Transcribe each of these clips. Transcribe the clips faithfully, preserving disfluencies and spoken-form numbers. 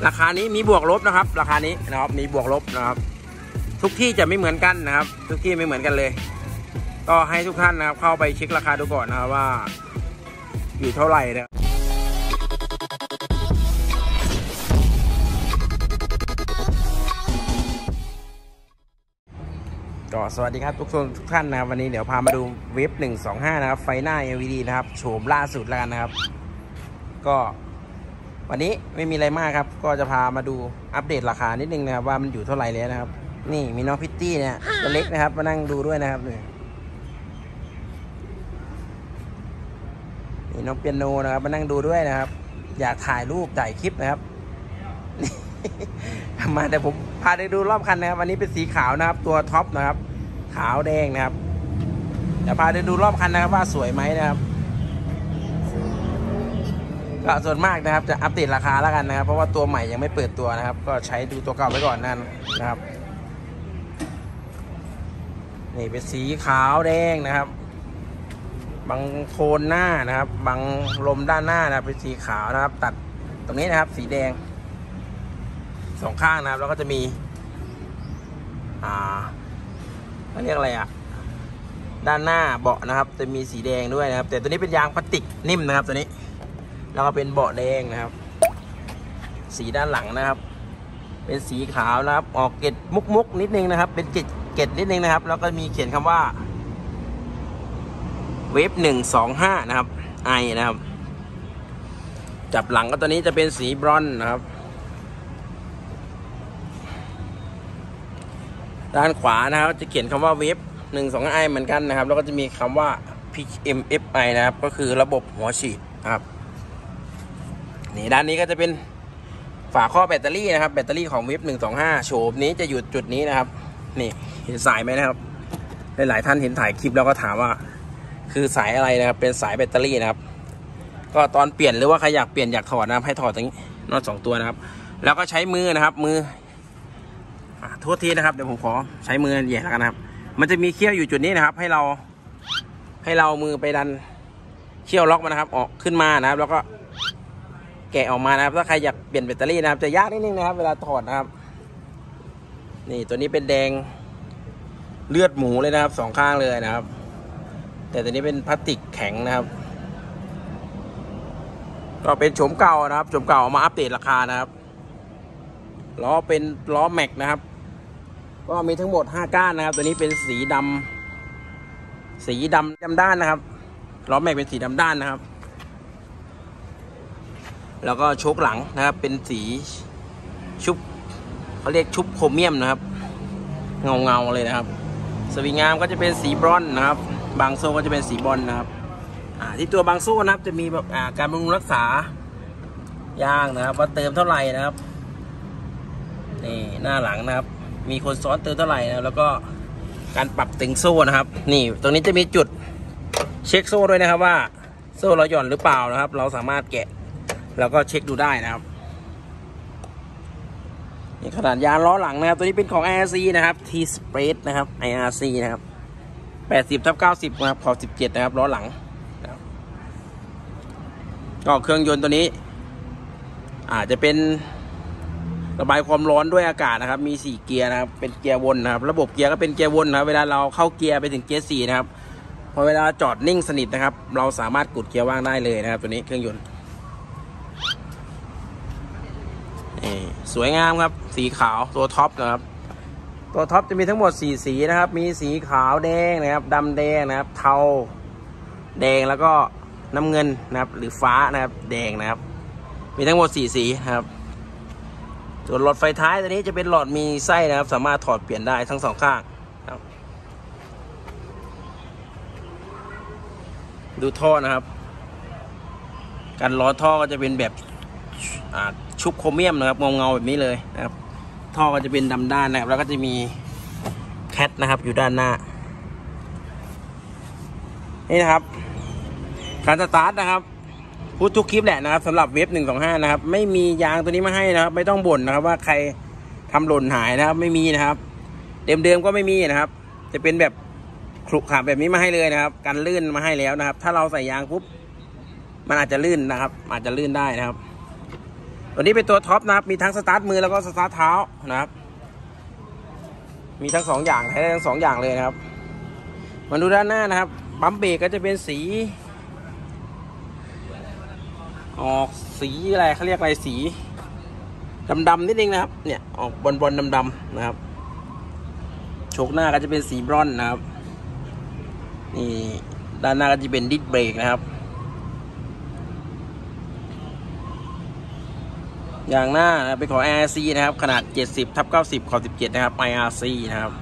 ราคานี้มีบวกลบนะครับราคานี้นะครับมีบวกลบนะครับทุกที่จะไม่เหมือนกันนะครับทุกที่ไม่เหมือนกันเลยก็ให้ทุกท่านนะครับเข้าไปเช็คราคาดูก่อนนะครับว่าอยู่เท่าไหร่นะก็สวัสดีครับทุกคนทุกท่านนะครับวันนี้เดี๋ยวพามาดูเว็บหนึ่งสองห้านะครับไฟหน้า แอล อี ดี นะครับโฉมล่าสุดแล้วกันนะครับก็วันนี้ไม่มีอะไรมากครับก็จะพามาดูอัปเดตราคานิดนึงนะครับว่ามันอยู่เท่าไหร่แล้วนะครับนี่มีน้องพิตตี้เนี่ยตัวเล็กนะครับมานั่งดูด้วยนะครับนี่นี่น้องเปียโนนะครับมานั่งดูด้วยนะครับอยากถ่ายรูปถ่ายคลิปนะครับมาแต่ผมพาไปดูรอบคันนะครับวันนี้เป็นสีขาวนะครับตัวท็อปนะครับขาวแดงนะครับเดี๋ยวพาไปดูรอบคันนะครับว่าสวยไหมนะครับก็ส่วนมากนะครับจะอัปเดตราคาแล้วกันนะครับเพราะว่าตัวใหม่ยังไม่เปิดตัวนะครับก็ใช้ดูตัวเก่าไว้ก่อนนั่นนะครับนี่เป็นสีขาวแดงนะครับบางโคนหน้านะครับบางลมด้านหน้านะครับเป็นสีขาวนะครับตัดตรงนี้นะครับสีแดงสองข้างนะครับแล้วก็จะมีอ่าเรียกอะไรอ่ะด้านหน้าเบาะนะครับจะมีสีแดงด้วยนะครับแต่ตัวนี้เป็นยางพลาสติกนิ่มนะครับตัวนี้แล้วก็เป็นเบาะแดงนะครับสีด้านหลังนะครับเป็นสีขาวนะครับออกเกล็ดมุกๆนิดนึงนะครับเป็นเกล็ดเกล็ดนิดนึงนะครับแล้วก็มีเขียนคำว่าเวฟหนึ่งสองห้านะครับไอนะครับจับหลังก็ตัวนี้จะเป็นสีบรอนซ์นะครับด้านขวานะครับจะเขียนคำว่าเวฟหนึ่งสองไอเหมือนกันนะครับแล้วก็จะมีคำว่า พี เอ็ม เอฟ ไอ นะครับก็คือระบบหัวฉีดนะครับนี่ด้านนี้ก็จะเป็นฝาข้อแบตเตอรี่นะครับแบตเตอรี่ของเวฟหนึ่งสองห้าโฉมนี้จะอยู่จุดนี้นะครับนี่เห็นสายไหมนะครับหลายๆท่านเห็นถ่ายคลิปแล้วก็ถามว่าคือสายอะไรนะครับเป็นสายแบตเตอรี่นะครับก็ตอนเปลี่ยนหรือว่าใครอยากเปลี่ยนอยากถอดนะครับให้ถอดตรงนี้น็อตสองตัวนะครับแล้วก็ใช้มือนะครับมือโทษทีนะครับเดี๋ยวผมขอใช้มือแย่แล้วกันนะครับมันจะมีเขี้ยวอยู่จุดนี้นะครับให้เราให้เรามือไปดันเขี้ยวล็อกมันนะครับออกขึ้นมานะครับแล้วก็แกะออกมานะครับถ้าใครอยากเปลี่ยนแบตเตอรี่นะครับจะยากนิดนึงนะครับเวลาถอดนะครับนี่ตัวนี้เป็นแดงเลือดหมูเลยนะครับสองข้างเลยนะครับแต่ตัวนี้เป็นพลาสติกแข็งนะครับก็เป็นโฉมเก่านะครับโฉมเก่ามาอัปเดตราคานะครับล้อเป็นล้อแม็กนะครับก็มีทั้งหมดห้าก้านนะครับตัวนี้เป็นสีดำสีดำดำด้านนะครับล้อแม็กเป็นสีดำด้านนะครับแล้วก็โชคหลังนะครับเป็นสีชุบเขาเรียกชุบโครเมียมนะครับเงาเงาเลยนะครับสวิงงามก็จะเป็นสีบรอนซ์นะครับบางโซ่ก็จะเป็นสีบอลนะครับที่ตัวบางโซ่นะครับจะมีแบบการบำรุงรักษายางนะครับว่าเติมเท่าไหร่นะครับนี่หน้าหลังนะครับมีคนซ้อนเติมเท่าไหร่นะแล้วก็การปรับตึงโซ่นะครับนี่ตรงนี้จะมีจุดเช็คโซ่ด้วยนะครับว่าโซ่เราหย่อนหรือเปล่านะครับเราสามารถแกะแล้วก็เช็คดูได้นะครับนี่ขนาดยางล้อหลังนะครับตัวนี้เป็นของ ไอ อาร์ ซี นะครับ T-Spread นะครับ ไอ อาร์ ซี นะครับแปดสิบทับเก้าสิบนะครับขอบสิบเจ็ดนะครับล้อหลังก็เครื่องยนต์ตัวนี้อาจจะเป็นระบายความร้อนด้วยอากาศนะครับมีสี่เกียร์นะครับเป็นเกียร์วนนะครับระบบเกียร์ก็เป็นเกียร์วนนะครับเวลาเราเข้าเกียร์ไปถึงเกียร์สี่นะครับพอเวลาจอดนิ่งสนิทนะครับเราสามารถกดเกียร์ว่างได้เลยนะครับตัวนี้เครื่องยนต์สวยงามครับสีขาวตัวท็อปนะครับตัวท็อปจะมีทั้งหมดสี่สีนะครับมีสีขาวแดงนะครับดำแดงนะครับเทาแดงแล้วก็น้ำเงินนะครับหรือฟ้านะครับแดงนะครับมีทั้งหมดสี่สีนะครับส่วนหลอดไฟท้ายตัวนี้จะเป็นหลอดมีไส้นะครับสามารถถอดเปลี่ยนได้ทั้งสองข้างครับดูท่อนะครับการล้อท่อก็จะเป็นแบบชุบโครเมียมนะครับเงาๆแบบนี้เลยนะครับท่อก็จะเป็นดำด้านนะครับแล้วก็จะมีแคทนะครับอยู่ด้านหน้านี่นะครับการสตาร์ทนะครับพูดทุกคลิปแหละนะครับสำหรับเวฟหนึ่งสองห้านะครับไม่มียางตัวนี้มาให้นะครับไม่ต้องบ่นนะครับว่าใครทำหล่นหายนะครับไม่มีนะครับเดิมๆก็ไม่มีนะครับจะเป็นแบบขรุขระแบบนี้มาให้เลยนะครับกันลื่นมาให้แล้วนะครับถ้าเราใส่ยางปุ๊บมันอาจจะลื่นนะครับอาจจะลื่นได้นะครับตัวนี้เป็นตัวท็อปนะครับมีทั้งสตาร์ทมือแล้วก็สตาร์ทเท้านะครับมีทั้งสองอย่างใช้ได้ทั้งสองอย่างเลยนะครับมาดูด้านหน้านะครับปั๊มเบรกก็จะเป็นสีออกสีอะไรเขาเรียกอะไรสีดำๆนิดนึงนะครับเนี่ยออกบอลๆดำๆนะครับโชคหน้าก็จะเป็นสีบรอนซ์นะครับนี่ด้านหน้าก็จะเป็นดิสเบรกนะครับอย่างหน้าเป็นของ ไอ อาร์ ซี นะครับขนาดเจ็ดสิบทับเก้าสิบขอบสิบเจ็ดนะครับ ไอ อาร์ ซี นะครับ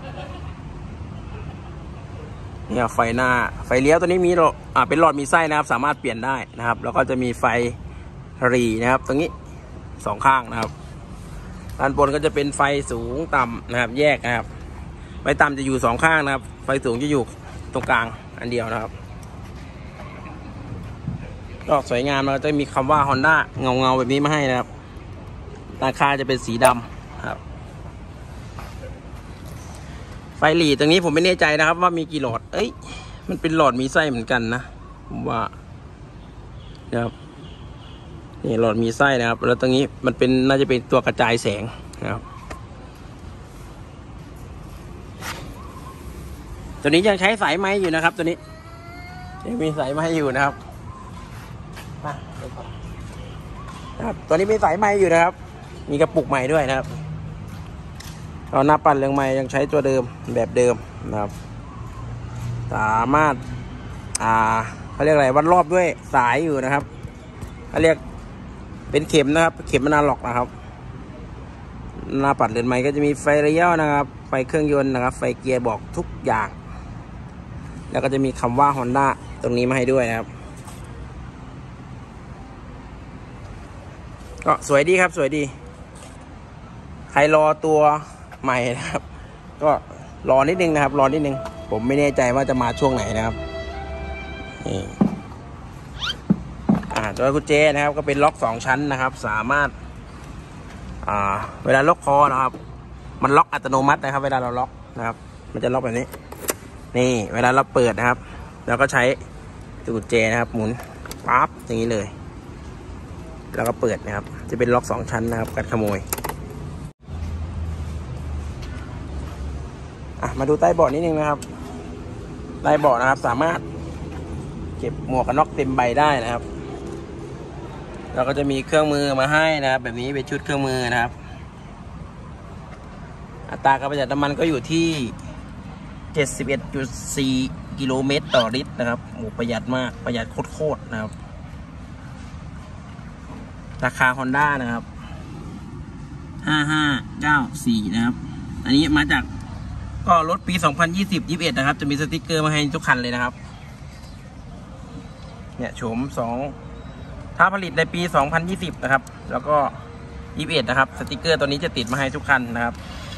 เนี่ยไฟหน้าไฟเลี้ยวตัวนี้มีอ่าเป็นหลอดมีไส้นะครับสามารถเปลี่ยนได้นะครับแล้วก็จะมีไฟรีนะครับตรงนี้สองข้างนะครับด้านบนก็จะเป็นไฟสูงต่ำนะครับแยกนะครับไฟต่ำจะอยู่สองข้างนะครับไฟสูงจะอยู่ตรงกลางอันเดียวนะครับก็สวยงามเราจะมีคำว่า Honda เงาเงาแบบนี้มาให้นะครับราคาจะเป็นสีดำครับไฟหลีตรงนี้ผมไม่แน่ใจนะครับว่ามีกี่หลอดเอ้ยมันเป็นหลอดมีไส้เหมือนกันนะผมว่านะครับนี่หลอดมีไส้นะครับแล้วตรงนี้มันเป็นน่าจะเป็นตัวกระจายแสงนะครับตัวนี้ยังใช้สายไม้อยู่นะครับตัวนี้ยังมีสายไม้อยู่นะครับนะครับตัวนี้เป็นสายไม้อยู่นะครับมีกระปุกใหม่ด้วยนะครับเราหน้าปั่นเรืองไม้ยังใช้ตัวเดิมแบบเดิมนะครับสามารถอ่าเขาเรียกอะไรวัดรอบด้วยสายอยู่นะครับเขาเรียกเป็นเข็มนะครับเข็มอนาล็อกนะครับหน้าปัดเรือนไม้ก็จะมีไฟเลี้ยวนะครับไฟเครื่องยนต์นะครับไฟเกียร์บอกทุกอย่างแล้วก็จะมีคำว่า Honda ตรงนี้มาให้ด้วยนะครับก็สวยดีครับสวยดีใครรอตัวใหม่นะครับก็รอนิดนึงนะครับรอนิดนึงผมไม่แน่ใจว่าจะมาช่วงไหนนะครับนี่อ่าตัวกุญแจนะครับก็เป็นล็อกสองชั้นนะครับสามารถอ่าเวลาล็อกคอนะครับมันล็อกอัตโนมัตินะครับเวลาเราล็อกนะครับมันจะล็อกแบบนี้นี่เวลาเราเปิดนะครับเราก็ใช้ตัวกุญแจนะครับหมุนปั๊บอย่างนี้เลยแล้วก็เปิดนะครับจะเป็นล็อกสองชั้นนะครับกันขโมยอ่ะมาดูใต้เบาะนิดนึงนะครับใต้เบาะนะครับสามารถเก็บหมวกกันน็อกเต็มใบได้นะครับเราก็จะมีเครื่องมือมาให้นะครับแบบนี้เป็นชุดเครื่องมือนะครับอัตราการประหยัดน้ำมันก็อยู่ที่ เจ็ดสิบเอ็ดจุดสี่ กิโลเมตรต่อลิตรนะครับโอ้ประหยัดมากประหยัดโคตรๆนะครับราคา Honda นะครับห้าห้าเก้าสี่นะครับอันนี้มาจากก็รถปีสองพันยี่สิบ ยี่สิบเอ็ดนะครับจะมีสติกเกอร์มาให้ทุกคันเลยนะครับเนี่ยโฉมสองถ้าผลิตในปีสองพันยี่สิบนะครับแล้วก็ยี่สิบเอ็ดนะครับสติกเกอร์ตัวนี้จะติดมาให้ทุกคันนะครับ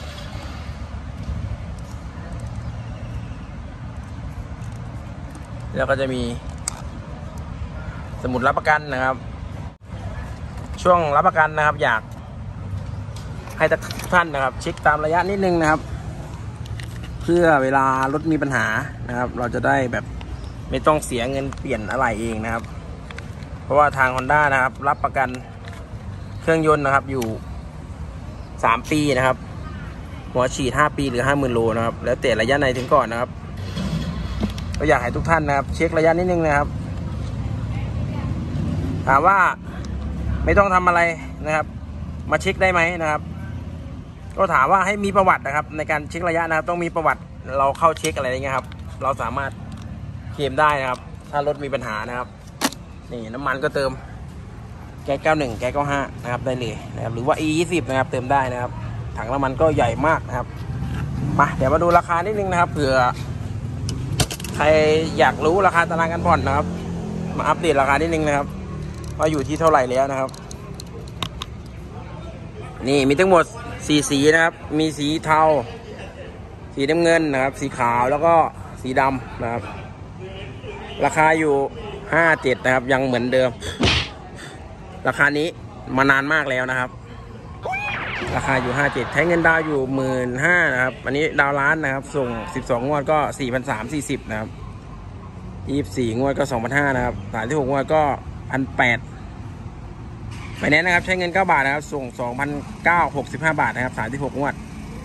แล้วก็จะมีสมุดรับประกันนะครับช่วงรับประกันนะครับอยากให้ทุกท่านนะครับเช็คตามระยะนิดนึงนะครับเพื่อเวลารถมีปัญหานะครับเราจะได้แบบไม่ต้องเสียเงินเปลี่ยนอะไรเองนะครับเพราะว่าทาง Honda นะครับรับประกันเครื่องยนต์นะครับอยู่สามปีนะครับหัวฉีดห้าปีหรือห้าหมื่นโลนะครับแล้วแต่ระยะไหนถึงก่อนนะครับก็อยากให้ทุกท่านนะครับเช็คระยะนิดนึงนะครับถามว่าไม่ต้องทำอะไรนะครับมาเช็คได้ไหมนะครับก็ถามว่าให้มีประวัตินะครับในการเช็คระยะนะครับต้องมีประวัติเราเข้าเช็คอะไรอย่างเงี้ยครับเราสามารถเคลมได้นะครับถ้ารถมีปัญหานะครับนี่น้ำมันก็เติมแก๊สเก้าสิบเอ็ดแก๊สเก้าสิบห้านะครับได้เลยนะครับหรือว่า อี ยี่สิบ นะครับเติมได้นะครับถังน้ำมันก็ใหญ่มากนะครับมาเดี๋ยวมาดูราคานิดนึงนะครับเผื่อใครอยากรู้ราคาตารางการผ่อนนะครับมาอัปเดตราคานิดนึงนะครับว่าอยู่ที่เท่าไหร่แล้วนะครับนี่มีทั้งหมดสี่สีนะครับมีสีเทาสีน้ำเงินนะครับสีขาวแล้วก็สีดำนะครับราคาอยู่ห้าเจ็ดนะครับยังเหมือนเดิมราคานี้มานานมากแล้วนะครับราคาอยู่ห้าเจ็ดใช้เงินดาวอยู่หมื่นห้านะครับอันนี้ดาวล้านนะครับส่งสิบสองงวดก็สี่พันสามสี่สิบนะครับยี่สิบสี่งวดก็สองพันห้านะครับสามที่หกงวดก็พันแปดไฟแนนซ์นะครับใช้เงินเก้าบาทนะครับส่งสองพันเก้าหกสิบห้าบาทนะครับสามสิบหกงวด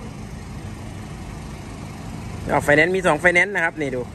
ไฟแนนซ์มีสองไฟแนนซ์นะครับนี่ดู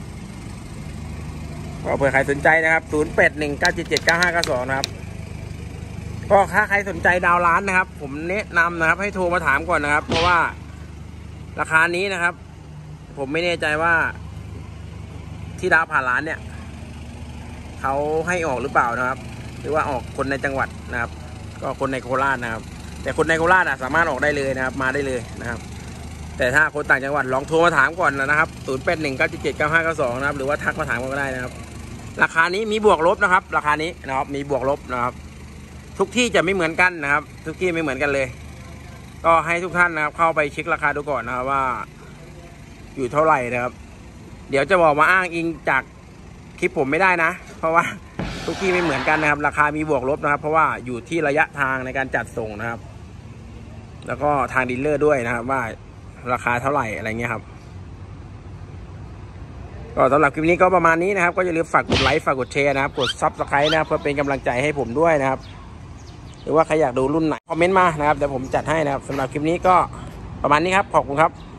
ก็เผื่อใครสนใจนะครับศูนย์แปดหนึ่งเก้าเจ็ดเจ็ดเก้าห้าเก้าสองนะครับก็ถ้าใครสนใจดาวร้านนะครับผมแนะนำนะครับให้โทรมาถามก่อนนะครับเพราะว่าราคานี้นะครับผมไม่แน่ใจว่าที่ดาวผ่านร้านเนี่ยเขาให้ออกหรือเปล่านะครับหรือว่าออกคนในจังหวัดนะครับก็คนในโคราชนะครับแต่คนในโคราชสามารถออกได้เลยนะครับมาได้เลยนะครับแต่ถ้าคนต่างจังหวัดลองโทรมาถามก่อนนะครับศูนย์แปดหนึ่งเก้าเจ็ดเจ็ดเก้าห้าเก้าสองนะครับหรือว่าทักมาถามก็ได้นะครับราคานี้มีบวกลบนะครับราคานี้นะครับมีบวกลบนะครับทุกที่จะไม่เหมือนกันนะครับทุกที่ไม่เหมือนกันเลยก็ให้ทุกท่านนะครับเข้าไปเช็คราคาดูก่อนนะครับว่าอยู่เท่าไหร่นะครับเดี๋ยวจะบอกมาอ้างอิงจากคลิปผมไม่ได้นะเพราะว่าทุกที่ไม่เหมือนกันนะครับราคามีบวกลบนะครับเพราะว่าอยู่ที่ระยะทางในการจัดส่งนะครับแล้วก็ทางดีลเลอร์ด้วยนะครับว่าราคาเท่าไหร่อะไรเงี้ยครับก็สำหรับคลิปนี้ก็ประมาณนี้นะครับก็อย่าลืมฝากกดไลค์ฝากกดแชร์นะครับกดซับสไครต์นะครับเพื่อเป็นกำลังใจให้ผมด้วยนะครับหรือว่าใครอยากดูรุ่นไหนคอมเมนต์มานะครับเดี๋ยวผมจัดให้นะครับสำหรับคลิปนี้ก็ประมาณนี้ครับขอบคุณครับ